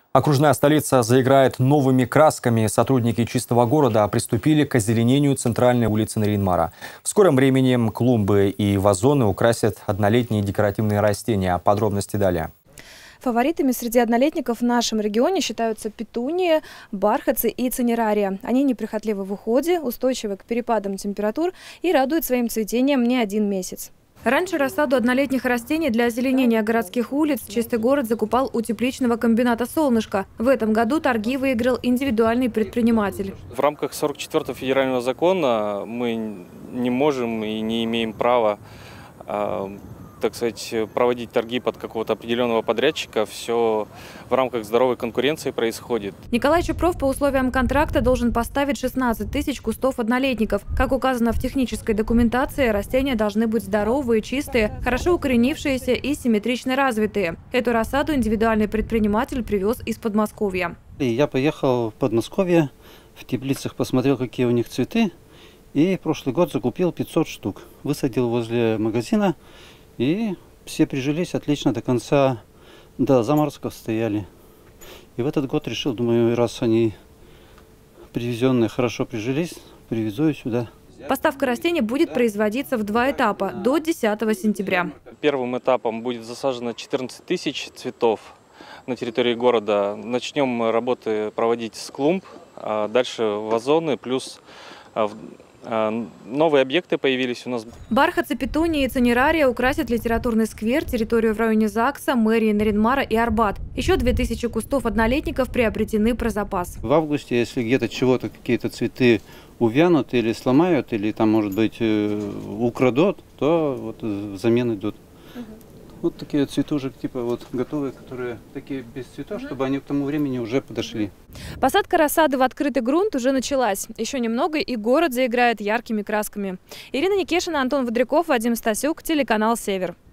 Окружная столица заиграет новыми красками. Сотрудники «Чистого города» приступили к озеленению центральной улицы Нарин-Мара. В скором времени клумбы и вазоны украсят однолетние декоративные растения. Подробности далее. Фаворитами среди однолетников в нашем регионе считаются петунии, бархатцы и цинерария. Они неприхотливы в уходе, устойчивы к перепадам температур и радуют своим цветением не один месяц. Раньше рассаду однолетних растений для озеленения городских улиц Чистый город закупал у тепличного комбината «Солнышко». В этом году торги выиграл индивидуальный предприниматель. В рамках 44-го федерального закона мы не можем и не имеем права, так сказать, проводить торги под какого-то определенного подрядчика. Все в рамках здоровой конкуренции происходит. Николай Чупров по условиям контракта должен поставить 16 тысяч кустов однолетников. Как указано в технической документации, растения должны быть здоровые, чистые, хорошо укоренившиеся и симметрично развитые. Эту рассаду индивидуальный предприниматель привез из Подмосковья. Я поехал в Подмосковье, в теплицах посмотрел, какие у них цветы. И прошлый год закупил 500 штук. Высадил возле магазина. И все прижились отлично до конца, до заморозков стояли. И в этот год решил, думаю, раз они привезенные хорошо прижились, привезу их сюда. Поставка растений будет производиться в 2 этапа до 10 сентября. Первым этапом будет засажено 14 тысяч цветов на территории города. Начнем работы проводить с клумб, а дальше вазоны, плюс новые объекты появились у нас. Бархатцы, петунии и цинерария украсят литературный сквер, территорию в районе ЗАГСа, мэрии Нарин-Мара и Арбат. Еще 2000 кустов однолетников приобретены про запас. В августе, если где-то чего-то, какие-то цветы увянут или сломают, или там, может быть, украдут, то вот взамен идут. Вот такие цветочек, типа вот готовые, которые такие без цветов, чтобы они к тому времени уже подошли. Посадка рассады в открытый грунт уже началась. Еще немного, и город заиграет яркими красками. Ирина Никешина, Антон Водряков, Вадим Стасюк, телеканал «Север».